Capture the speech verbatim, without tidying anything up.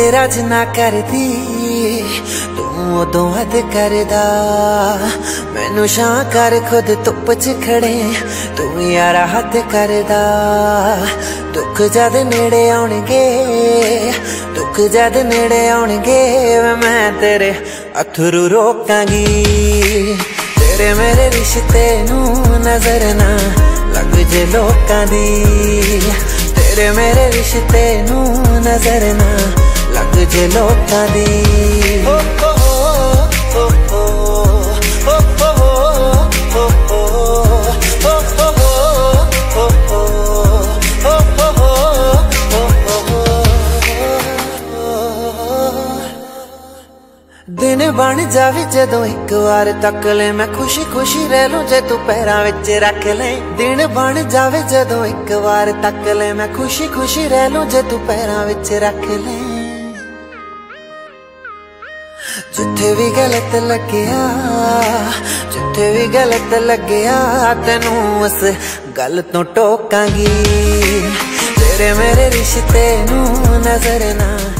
तेरा जिन्ना करदी तू उदों हद करदा। मैनू छां कर खुद धुप च खड़े तू यारा हद करदा। दुख जद नेड़े आउणगे दुख जद नेड़े आउणगे मैं तेरे अथरू रोकांगी। तेरे मेरे रिश्ते नू नजर ना लग जे लोकां दी। तेरे मेरे रिश्ते नू नजर ना लग जे लोकां दी। ओ ओ ओ ओ ओ ओ ओ ओ दिन बन जावे जदों एक बार तक ले मैं खुशी खुशी रह लूं जे तू पैरां विच रख ले। दिन बन जावे जदों एक बार तक ले मैं खुशी खुशी रह लूं जे तू पैरां विच रख ले। जिथे भी गलत लग्या जिथे भी गलत लग्या तेनू उस गल तो टोकांगी। तेरे मेरे रिश्ते नू नजर ना